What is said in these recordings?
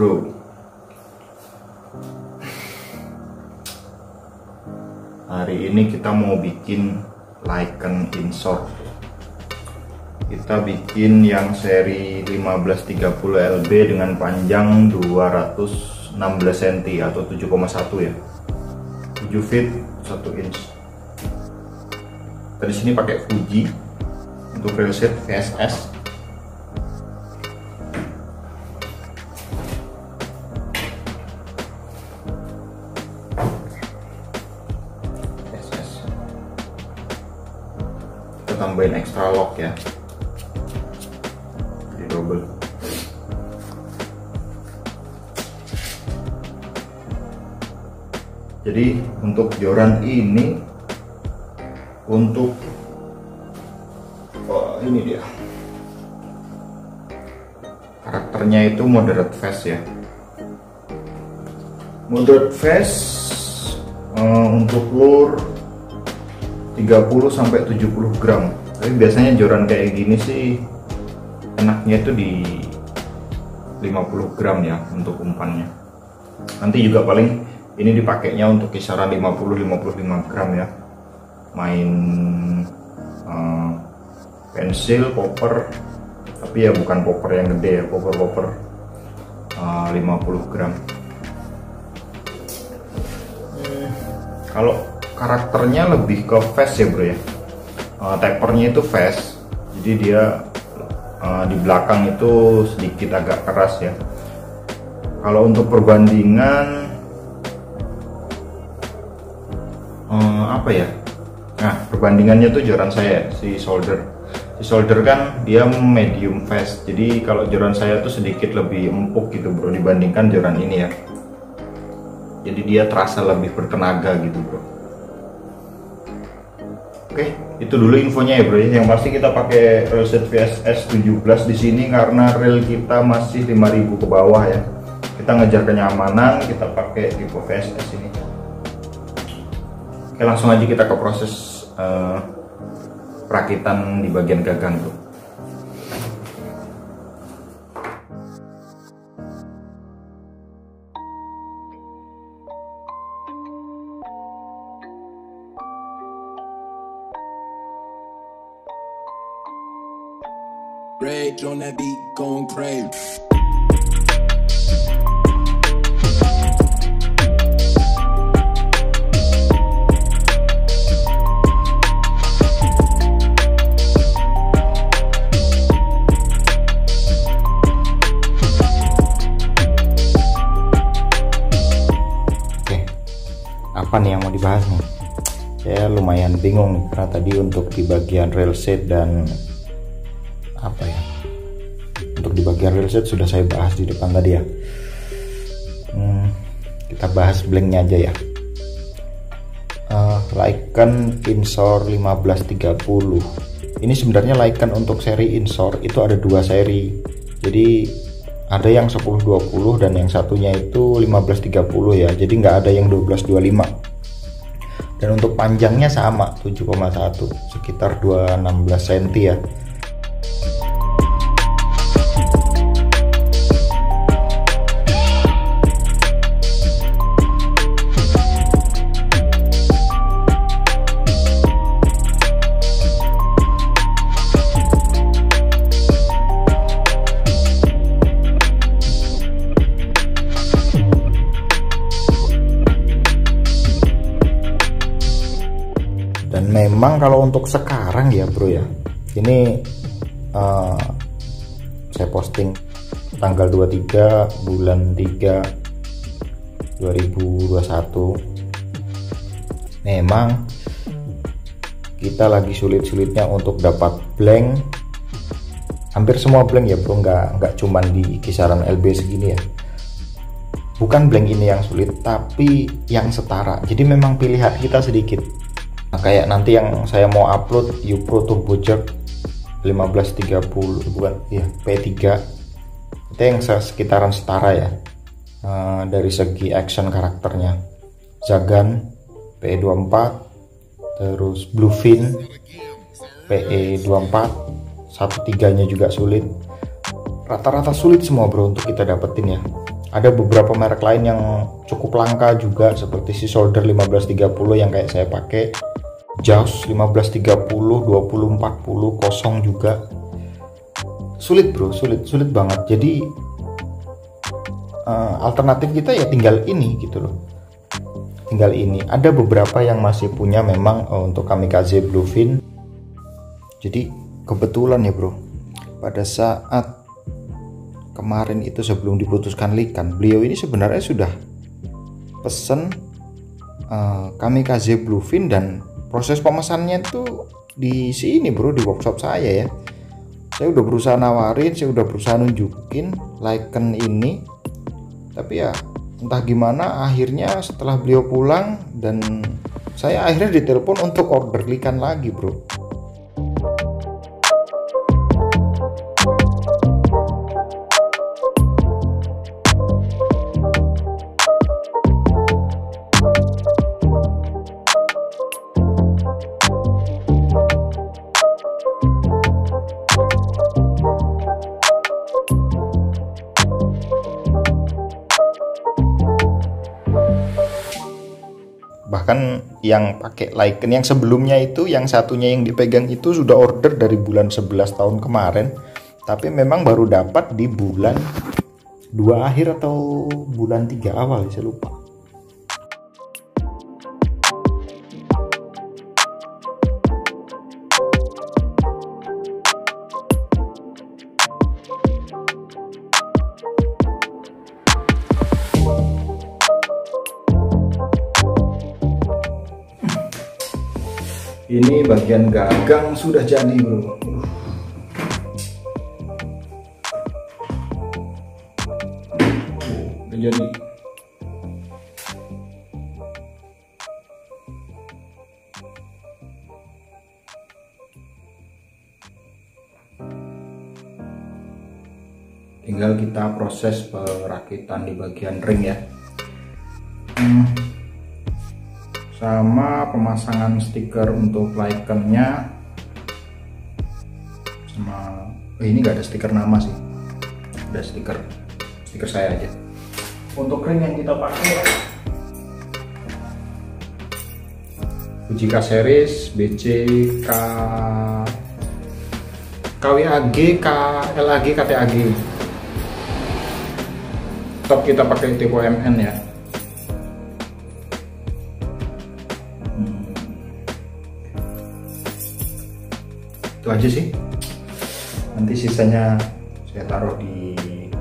bro. Hari ini kita mau bikin Lycan Insort. Kita bikin yang seri 1530 LB dengan panjang 216 cm atau 7,1 ya. 7 feet 1 inch. Di sini pakai Fuji untuk railset VSS. Kita tambahin extra lock ya, di double. Jadi untuk joran ini, untuk ini dia karakternya itu moderate fast ya, moderate fast. Untuk lure 30-70 gram. Tapi biasanya joran kayak gini sih enaknya itu di 50 gram ya untuk umpannya. Nanti juga paling ini dipakainya untuk kisaran 50-55 gram ya. Main pensil, popper, tapi ya bukan popper yang gede ya, popper 50 gram. Kalau karakternya lebih ke fast ya bro ya, tapernya itu fast, jadi dia di belakang itu sedikit agak keras ya. Kalau untuk perbandingan apa ya, nah perbandingannya tuh joran saya si solder kan dia medium fast, jadi kalau joran saya tuh sedikit lebih empuk gitu bro dibandingkan joran ini ya. Jadi dia terasa lebih bertenaga gitu bro. Oke, itu dulu infonya ya bro. Yang pasti kita pakai railset VSS 17 di sini karena reel kita masih 5000 ke bawah ya. Kita ngejar kenyamanan, kita pakai tipe VSS ini. Oke, langsung aja kita ke proses perakitan di bagian gagang bro. Rage on that beat, going crazy. Oke, apa nih yang mau dibahas nih? Saya lumayan bingung nih, karena tadi untuk di bagian railset dan apa ya, untuk di bagian railset sudah saya bahas di depan tadi ya. Kita bahas blanknya aja ya. Lycan Insort 1530 ini sebenarnya Lycan untuk seri Insort itu ada dua seri, jadi ada yang 1020 dan yang satunya itu 1530 ya, jadi nggak ada yang 1225. Dan untuk panjangnya sama 7,1, sekitar 216 cm ya. Dan memang kalau untuk sekarang ya bro ya, ini saya posting tanggal 23 bulan 3 2021. Memang kita lagi sulit-sulitnya untuk dapat blank. Hampir semua blank ya bro, nggak cuman di kisaran LB segini ya. Bukan blank ini yang sulit, tapi yang setara. Jadi memang pilihan kita sedikit. Nah, kayak nanti yang saya mau upload Upro Turbo Jerk 1530 bukan ya, P3 itu yang sekitaran setara ya, dari segi action karakternya. Zagan PE24, terus Bluefin PE24, 1.3 nya juga sulit. Rata-rata sulit semua bro untuk kita dapetin ya. Ada beberapa merek lain yang cukup langka juga, seperti si Solder 1530 yang kayak saya pakai, Jaws 1530, 2040 kosong juga. Sulit bro, sulit banget. Jadi alternatif kita ya tinggal ini gitu loh. Tinggal ini. Ada beberapa yang masih punya memang untuk Kamikaze Bluefin. Jadi kebetulan ya bro, pada saat kemarin itu sebelum diputuskan likan, beliau ini sebenarnya sudah pesen Kamikaze Bluefin, dan proses pemesannya itu di sini bro, di workshop saya ya. Saya udah berusaha nawarin, saya udah berusaha nunjukin Lycan ini, tapi ya entah gimana akhirnya setelah beliau pulang dan saya akhirnya ditelepon untuk order likan lagi bro. Bahkan yang pakai Lycan yang sebelumnya itu, yang satunya yang dipegang itu sudah order dari bulan 11 tahun kemarin, tapi memang baru dapat di bulan 2 akhir atau bulan 3 awal, saya lupa. Ini bagian gagang sudah jadi bro. Udah jadi. Tinggal kita proses perakitan di bagian ring ya. Sama pemasangan stiker untuk Lycan-nya, sama ini nggak ada stiker nama sih, ada stiker saya aja. Untuk ring yang kita pakai Fujika series BC KWAG KLAG KTAG. Tetap kita pakai tipe MN ya. Itu aja sih, nanti sisanya saya taruh di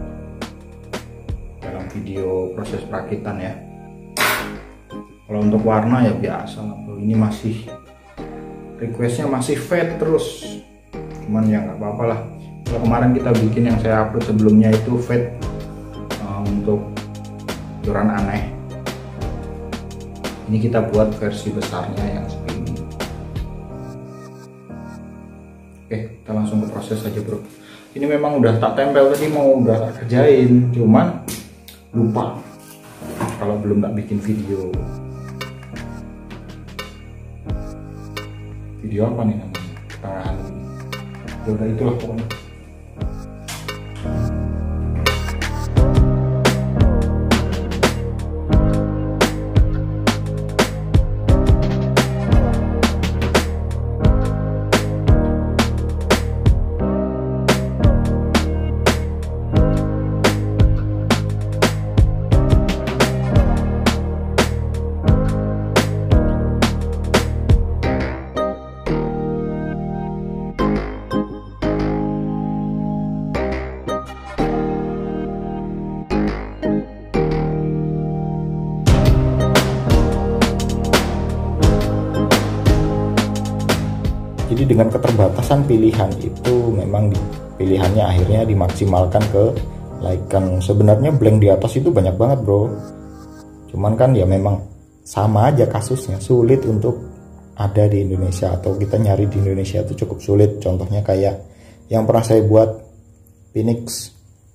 dalam video proses perakitan ya. Kalau untuk warna ya biasa, ini masih requestnya masih fade terus, cuman ya nggak apa-apa lah. Kalau kemarin kita bikin yang saya upload sebelumnya itu fade untuk joran aneh, ini kita buat versi besarnya yang seperti ini. Oke, kita langsung ke proses aja bro. Ini memang udah tak tempel tadi, mau udah tak kerjain, cuman lupa kalau belum tak bikin video. Video apa nih namanya? Ketangahan ini. Ya udah itulah pokoknya. Jadi dengan keterbatasan pilihan itu memang pilihannya akhirnya dimaksimalkan ke Lycan. Sebenarnya blank di atas itu banyak banget bro, cuman kan ya memang sama aja kasusnya, sulit untuk ada di Indonesia atau kita nyari di Indonesia itu cukup sulit. Contohnya kayak yang pernah saya buat Phoenix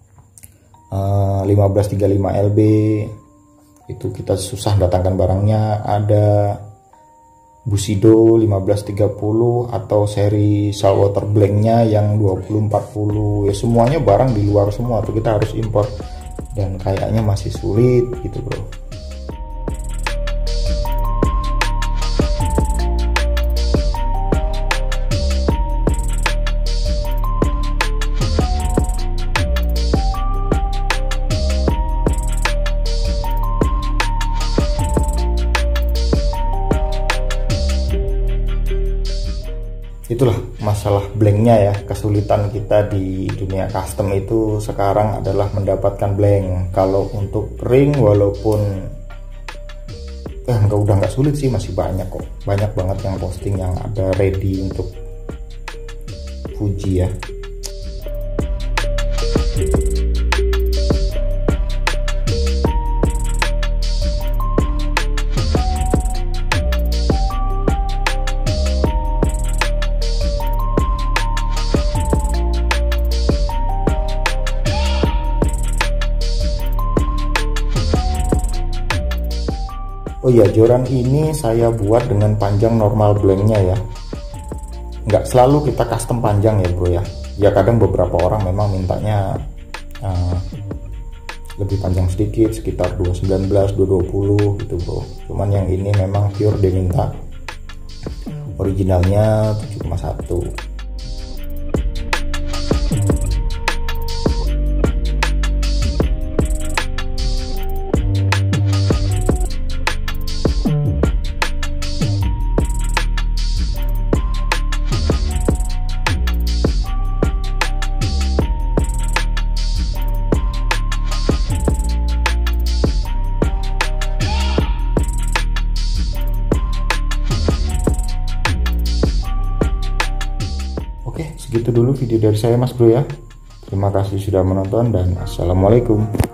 1535 LB itu kita susah datangkan barangnya. Ada Bushido 1530 atau seri saltwater blanknya yang 2040 ya, semuanya barang di luar semua tuh, kita harus import dan kayaknya masih sulit gitu bro. Itulah masalah blanknya ya, kesulitan kita di dunia custom itu sekarang adalah mendapatkan blank. Kalau untuk ring walaupun udah nggak sulit sih, masih banyak kok, banyak banget yang posting yang ada ready untuk Fuji ya. Oh iya, joran ini saya buat dengan panjang normal blanknya ya. Nggak selalu kita custom panjang ya bro ya. Ya kadang beberapa orang memang mintanya lebih panjang sedikit, sekitar 219, 220 gitu bro. Cuman yang ini memang pure dia minta originalnya 7,1. Oke, segitu dulu video dari saya mas bro ya. Terima kasih sudah menonton dan assalamualaikum.